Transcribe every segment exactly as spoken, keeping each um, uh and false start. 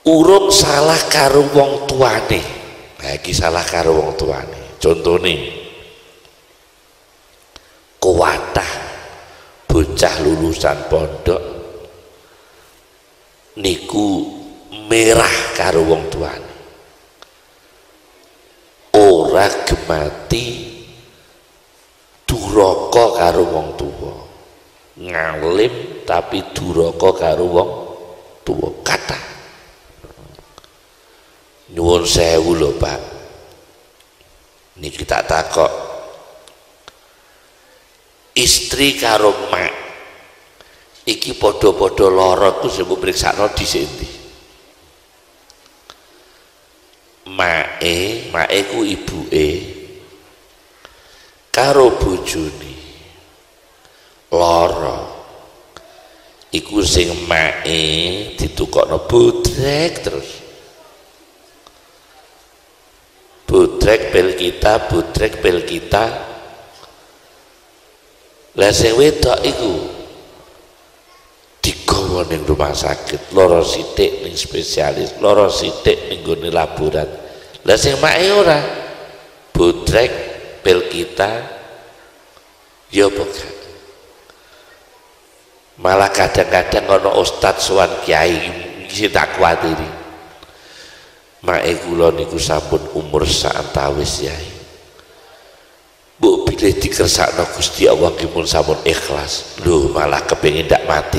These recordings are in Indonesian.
urung salah karo wong tuane. Nah iki salah karo wong tuane. Contone kuwatah bocah lulusan pondok niku merah karo wong tuane. Ora gemati duraka karo wong tuwa. Ngalim tapi duraka karo wong tuwa. Kata nyuwun sewu lho Pak, niki tak takok, istri karo mak iki padha-padha lara ku sing mriksakno dhisik endi? Mae, mae ku ibuke karo bojone lara iku sing mae ditukokno bodrek terus. Bodrek pel kita, bodrek pel kita. Lah sing wedok iku digawa ning rumah sakit, loro sithik ning spesialis, loro sithik ning gone laborat. Lah sing make ora bodrek pel kita ya apa? Malah kadang-kadang ana ustaz sowan kiai iki tak kuwatiri. Mae kula niku sampun umur saantawis yai. Mbok bilih dikersakno Gusti Allah nggih mun sampun ikhlas. Lho malah kepengin ndak mati.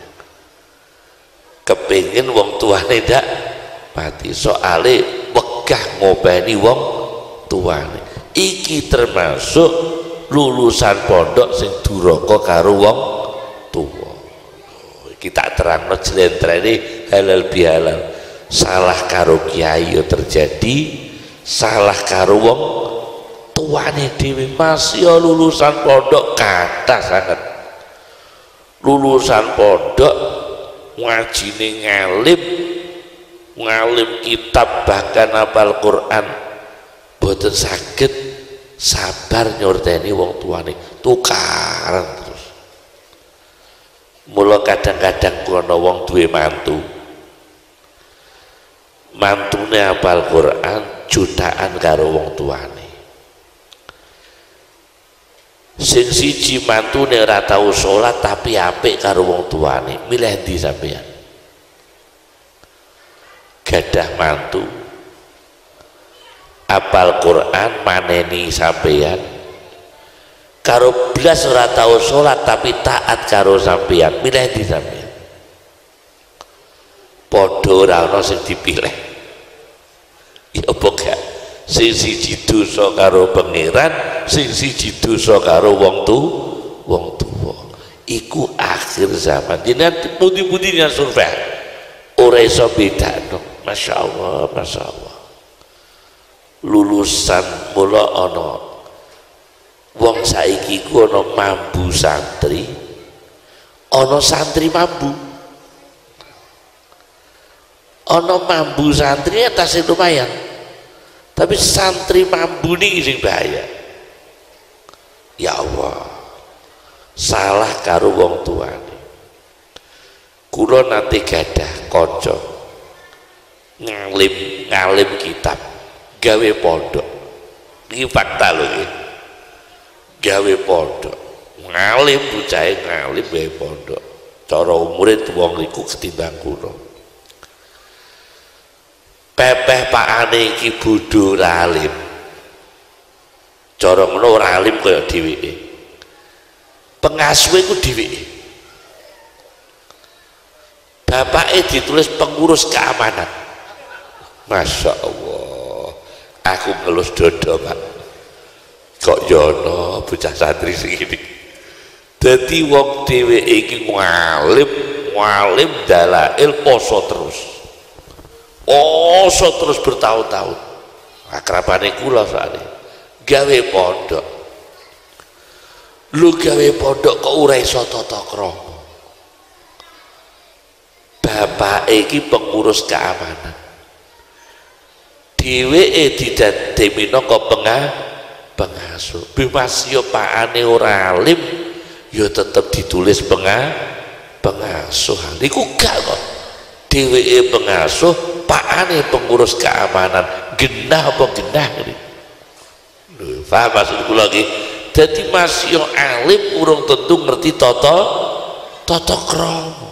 Kepengin wong tuane ndak mati. Soale wegah ngopeni wong tuane. Iki termasuk lulusan pondok sing duraka karo wong tuwa. Iki tak terangno jlentrene halal bihalal. Salah karo kiai yo terjadi, salah karo wong tuane dhewe. Masih lulusan pondok kathah sangat. Lulusan pondok ngajine ngalim, ngalim kitab bahkan hafal Quran, boten saged sabar nyorteni wong tuane, tukaran terus. Mula kadang-kadang ana wong duwe mantu, mantune hafal Quran jutaan karo wong tuane. Sing siji mantune ora tau salat tapi apik karo wong tuane. Milih ndi sampean? Gadah mantu hafal Quran maneni sampean karo blas ora tau salat tapi taat karo sampean. Milih ndi sampean? Padha ora ana sing dipilih. Ya apa gak? Sing siji dosa karo pangeran, sing siji dosa karo wong tu, wong tuwa. Iku akhir zaman. Jenengan pundi-pundi yen survei ora iso bedakno. Masyaallah, masyaallah. Lulusan mula ana wong saiki ku ana mambu santri, ana santri mambu. Ono mambu santri atasnya lumayan, tapi santri mambu ini sing bahaya. Ya Allah, salah karo wong tuane. Kula nate gadah kanca ngalim ngalim kitab gawe pondok. Iki fakta lho iki. Gawe pondok, ngalim bocah ngalim gawe pondok. Cara umure wong iku ketimbang kula. Pepeh pakane iki bodho ralim. Cara ngono ora alim kaya dheweke. Pengasuhe ku dheweke. Bapake ditulis pengurus keamanan. Masya Allah. Aku ngelus dodo Pak. Kok yono bocah santri segini. Dadi wong dheweke iki ngalim, ngalim dalail poso terus. Poso terus bertahun-tahun. Akrabane kula soalnya gawe pondok. Lu gawe pondok kok ora iso tata krama. Bapak iki pengurus keamanan. Dheweke didadekne minangka pengasuh. Bimas yo pakane ora alim yo tetep ditulis pengasuh. Niku gak kok. Dheweke pengasuh pakane pengurus keamanan genah apa genah ini. Lho, paham maksud kula iki? Dadi masih alim urung tentu ngerti tata tata krama.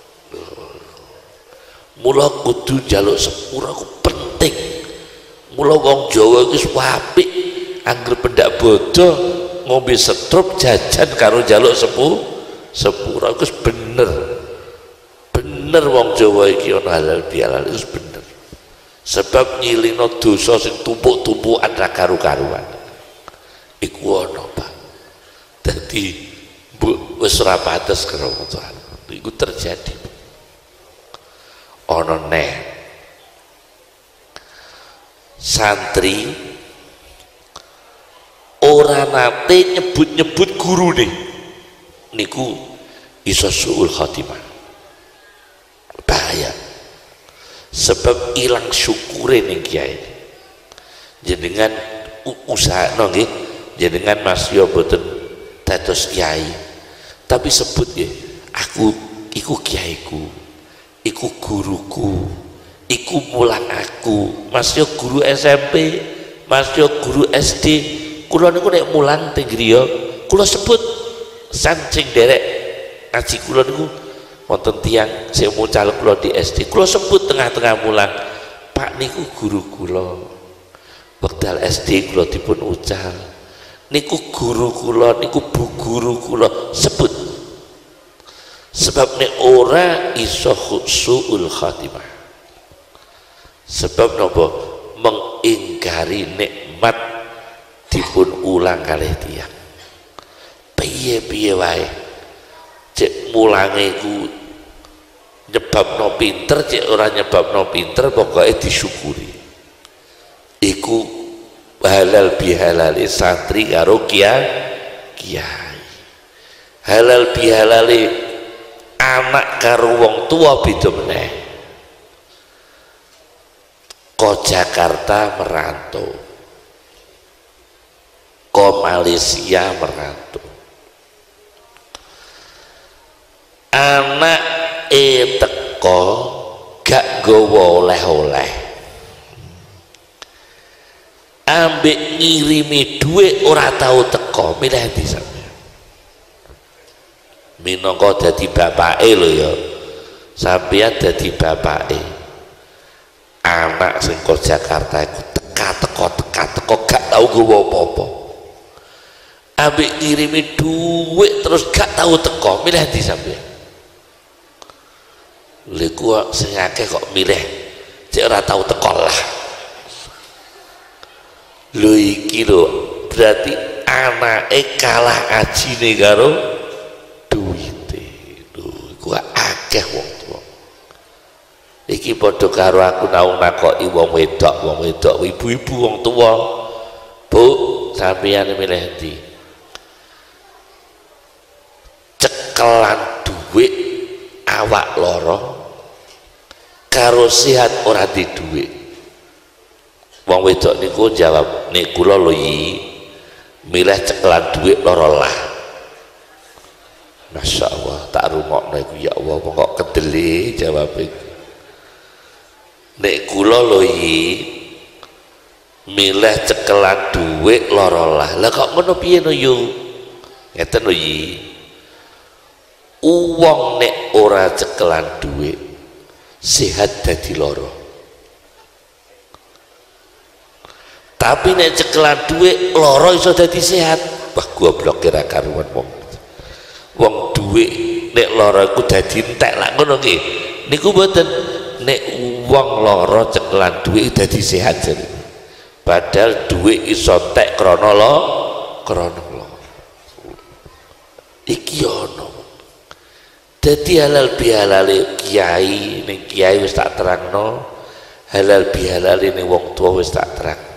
Mula kudu njaluk sepura ku penting. Mula wong Jawa iki apik, anggere pendak bodoh ngombe setrup jajan karo njaluk sepu sepura iku bener. Bener wong Jawa iki ana halal bihalal iku bener. Sebab nyilino dosa sing tumpuk-tumpukan ra karu-karuan. Iku ana, Pak. Dadi wis ora pantes karo Tuhan. Iku terjadi. Ana neh santri ora nate nyebut-nyebut gurune niku iso suul khotimah. Bahaya. Sebab ilang syukure ning kiai. Jenengan usahakno nggih, jenengan Mas yo boten dados kiai. Tapi sebut nggih, aku iku kiaiku. Iku guruku. Iku mulang aku. Mas yo guru S M P, Mas yo guru S D. Kula niku nek mulang teng griya, kula sebut sancing derek ngaji kula niku wonten tiyang sing mucal kula di S D. Kula sebut tengah-tengah mulang, Pak niku guru kula. Wekdal S D kula dipun ucal. Niku guru kula, niku bu guru kula, sebut. Sebab nek ora iso suul khatimah. Sebab napa? Mengingkari nikmat dipun ulang kalih tiyang. Piye-piye wae cek mulange ku nyebabno pinter, cek ora nyebabno pinter, pokoknya disyukuri. Iku halal bihalali santri karo kiai. Kiai halal bihalali anak karo wong tua beda meneh. Ko Jakarta merantau, ko Malaysia merantau, anak e teko gak gowo oleh-oleh, ambek ngirimi duit ora tau teko, milih ndi sampeyan? Minangka dadi bapake lho ya, sampeyan dadi bapake. Anak sing ko Jakarta iku teka teko teka teko gak tau gowo apa-apa. Ambek ngirimi duit terus gak tau teko, milih ndi sampeyan? Lha ku sing akeh kok milih cek ora tau teko lah. Lho iki lho berarti anake kalah ajine karo duwite. Lho iku akeh wong tuwa. Iki padha karo aku nau nakoki wong wedok, wong wedok ibu-ibu wong tuwa. Bu, sampeyan milih ndi? Cekelan duit awak loro karo sehat ora di duit. Wong wedok niku jawab, nek kula lho yi milih cekelan duit loro lah. Masya Allah, tak rungokno iku ya Allah kok kedele jawab iku. Nek kula lho yi milih cekelan duit loro lah. Lah kok ngono piye no yo? Ngeten lho yi. Uwong nek ora cekelan duit sehat dadi loro. Tapi nek cekelan duit loro iso dadi sehat. Wah goblok kira karuan wong. Wong duit nek loro iku dadi entek lak ngono nggih. Niku mboten, nek wong loro cekelan duit dadi sehat jadi. Padahal duit iso entek krana lo krana loro. Iki ono. Dadi halal bihalal kiai ning kiai wis tak terangno, halal bihalal ning wong tua wis tak terang.